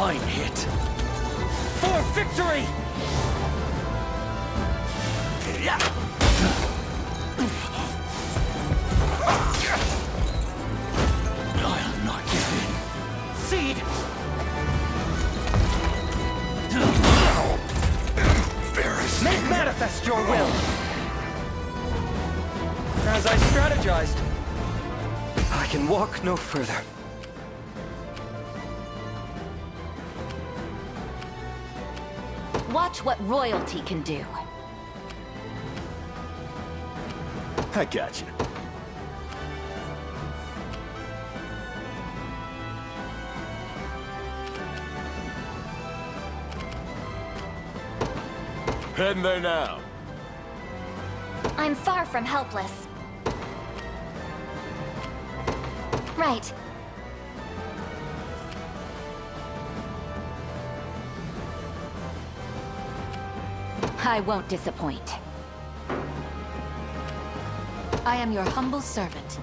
Fine hit. For victory! I'll not give in. Seed! Make manifest your will! As I strategized, I can walk no further. Watch what royalty can do. I got you. Heading there now. I'm far from helpless. Right. I won't disappoint. I am your humble servant.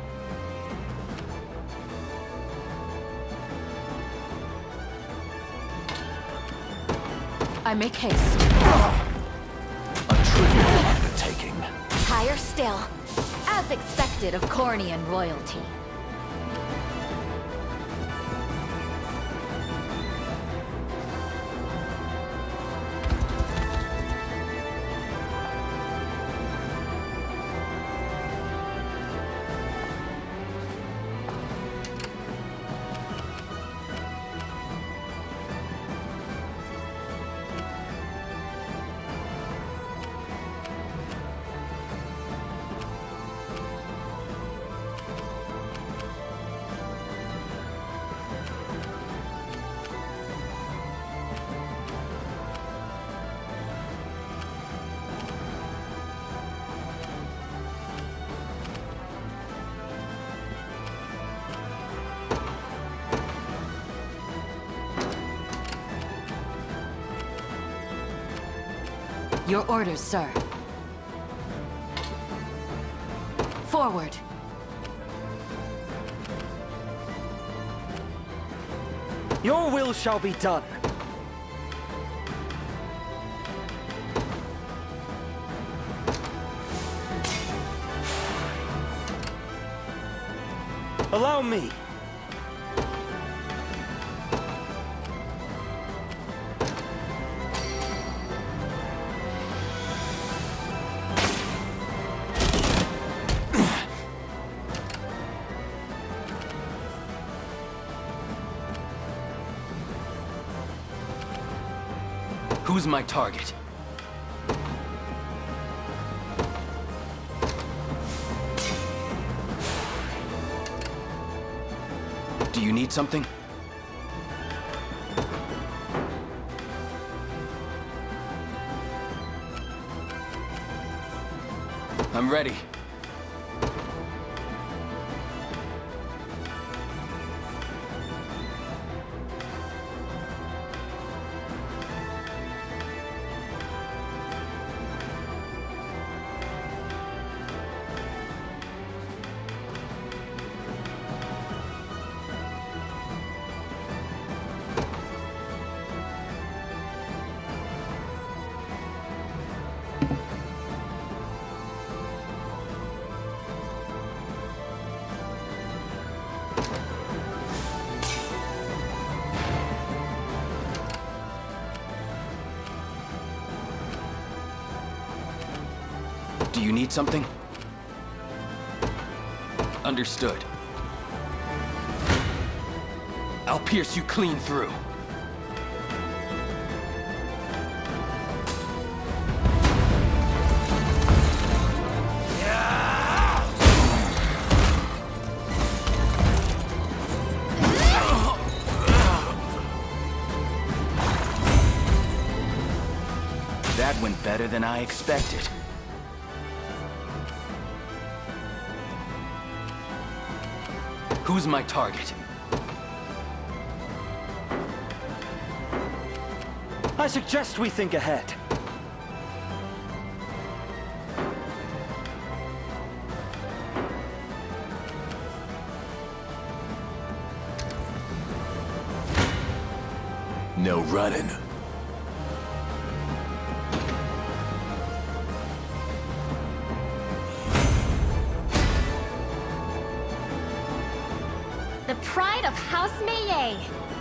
I make haste. A trivial undertaking. Higher still. As expected of Cornian royalty. Your orders, sir. Forward. Your will shall be done. Allow me. Who's my target? Do you need something? I'm ready. Do you need something? Understood. I'll pierce you clean through. That went better than I expected. Who's my target? I suggest we think ahead. No running. The pride of House Meiyei.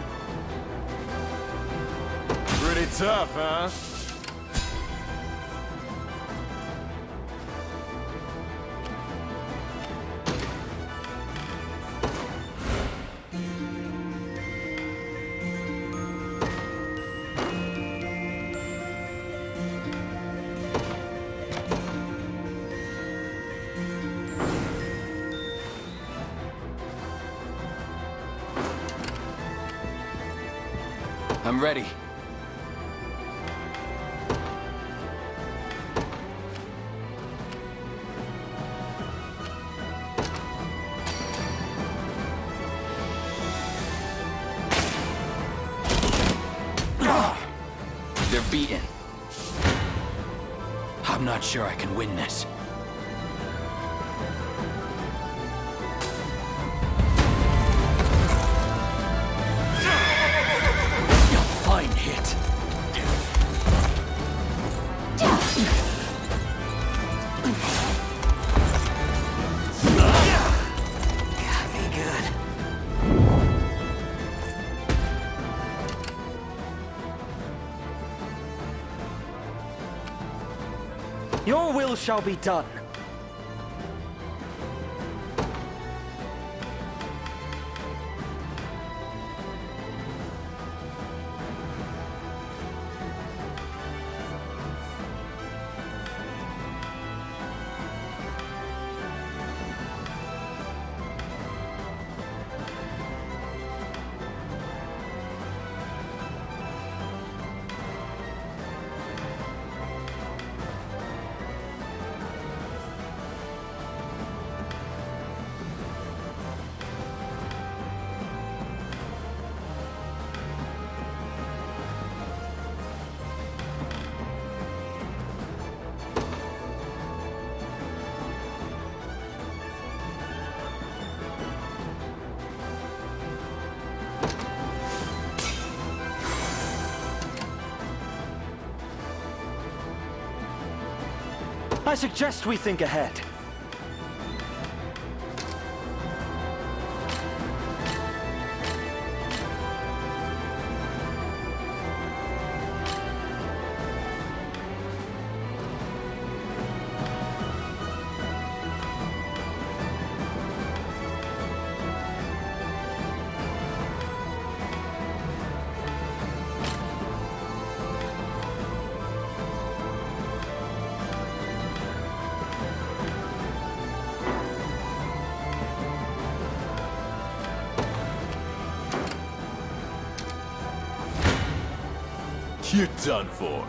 Pretty tough, huh? I'm ready. They're beaten. I'm not sure I can win this. Fine hit. Got me good. Your will shall be done. I suggest we think ahead. You're done for.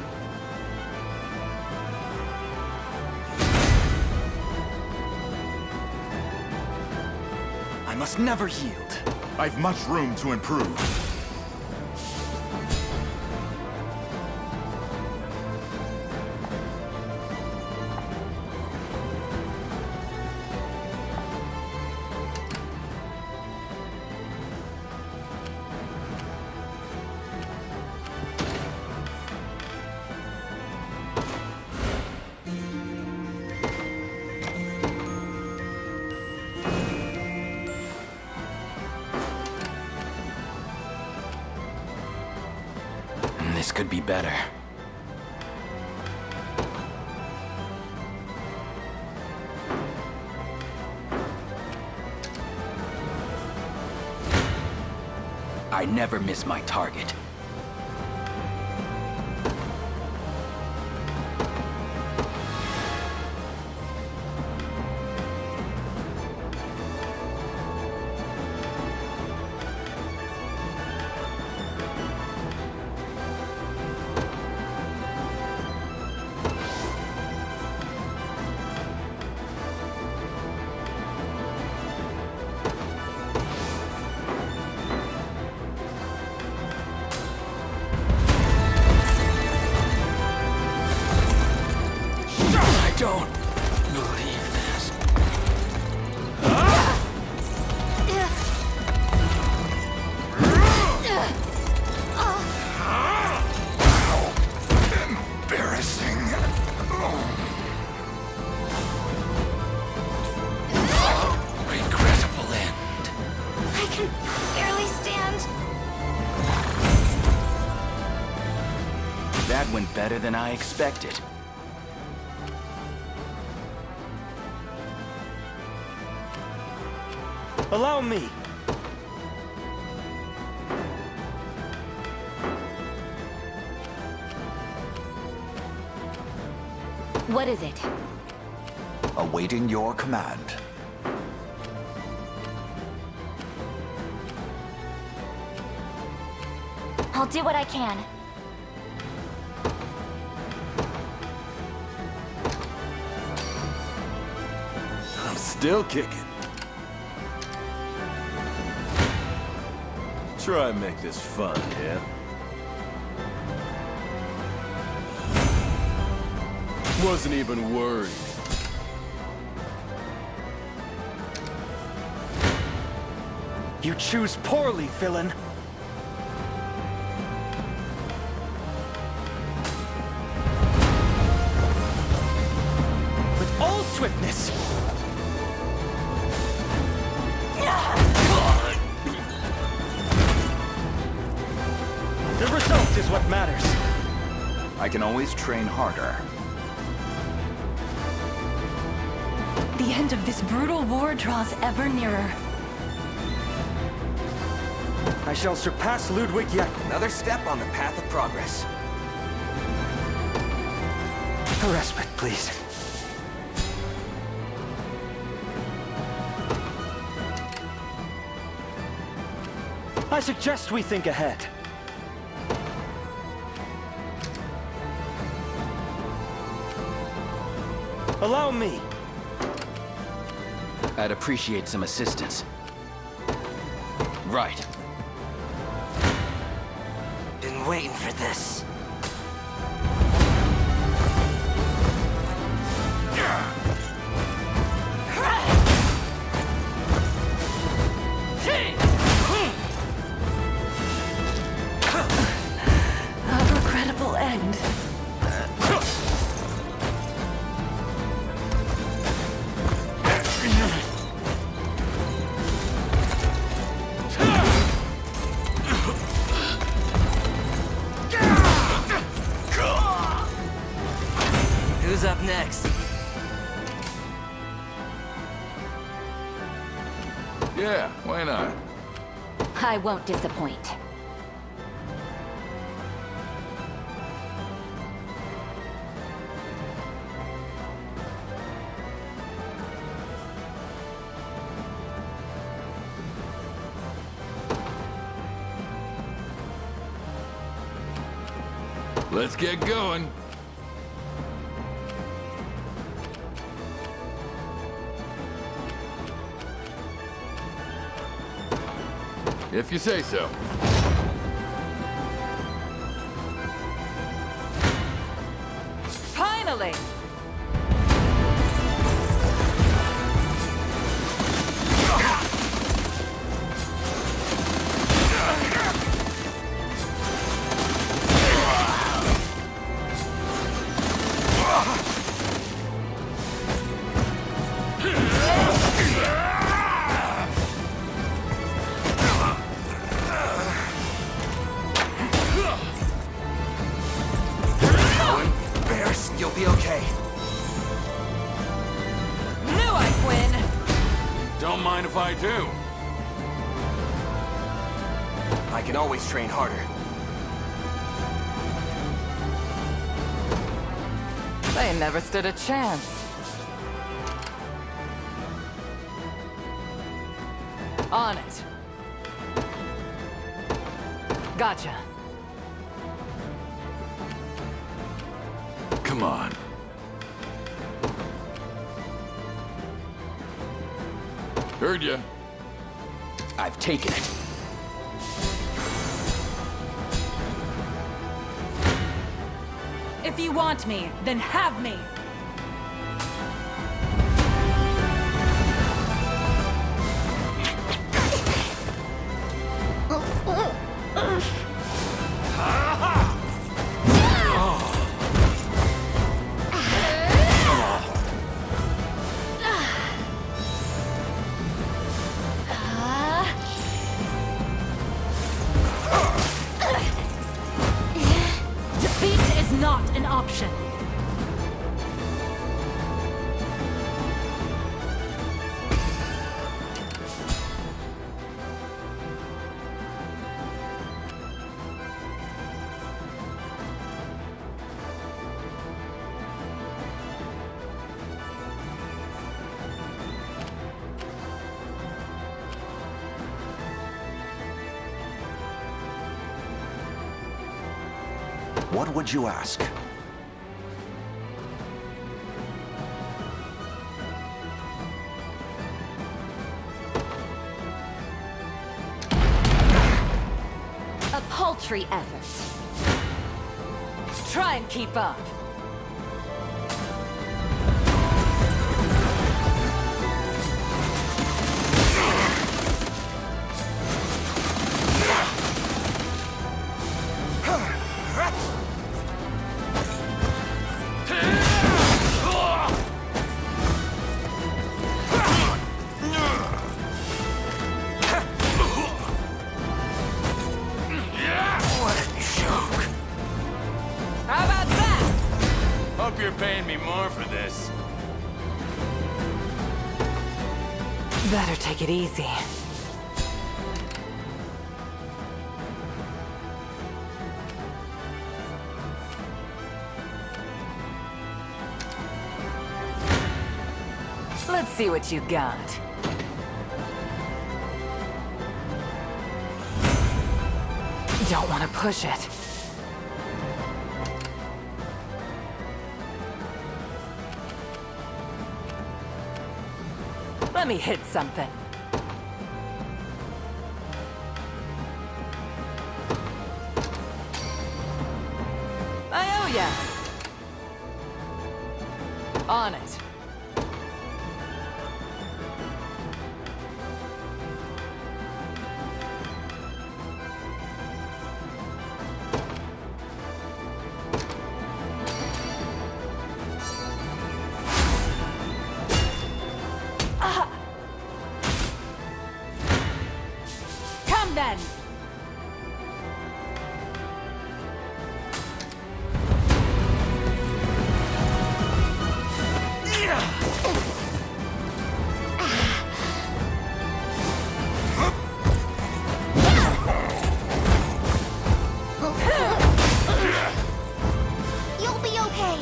I must never yield. I've much room to improve. This could be better. I never miss my target. That went better than I expected. Allow me. What is it? Awaiting your command. I'll do what I can. I'm still kicking. Try and make this fun, yeah? Wasn't even worried. You choose poorly, villain. With all swiftness. The result is what matters. I can always train harder. The end of this brutal war draws ever nearer. I shall surpass Ludwig yet. Another step on the path of progress. A respite, please. I suggest we think ahead. Allow me. I'd appreciate some assistance. Right. Been waiting for this. A regrettable end. Who's up next? Yeah, why not? I won't disappoint. Let's get going. If you say so. Finally! You'll be okay. Knew I'd win! Don't mind if I do. I can always train harder. They never stood a chance. On it. Gotcha. Come on. Heard ya. I've taken it. If you want me, then have me! an option. What would you ask? A paltry effort. Try and keep up. Hope you're paying me more for this. Better take it easy. Let's see what you got. Don't want to push it. Let me hit something. I owe ya. On it. Come then! You'll be okay.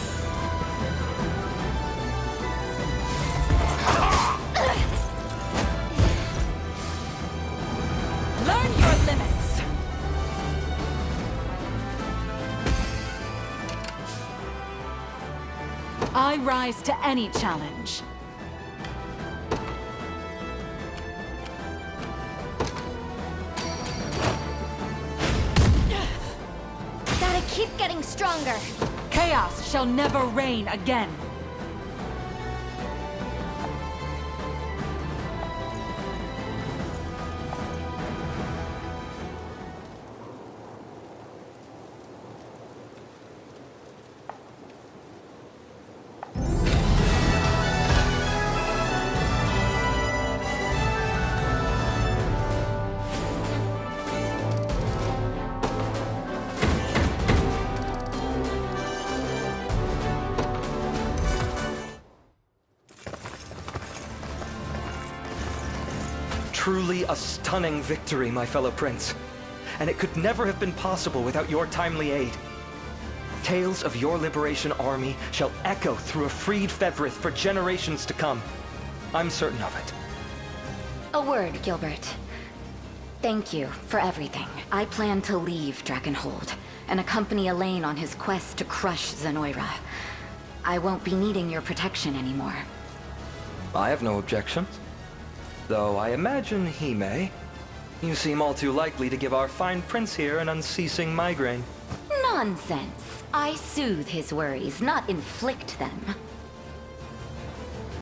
Learn your limits! I rise to any challenge. Gotta keep getting stronger. Chaos shall never reign again. Truly a stunning victory, my fellow prince. And it could never have been possible without your timely aid. Tales of your liberation army shall echo through a freed Fevrith for generations to come. I'm certain of it. A word, Gilbert. Thank you for everything. I plan to leave Dragonhold and accompany Elaine on his quest to crush Zenoira. I won't be needing your protection anymore. I have no objections. Though I imagine he may. You seem all too likely to give our fine prince here an unceasing migraine. Nonsense. I soothe his worries, not inflict them.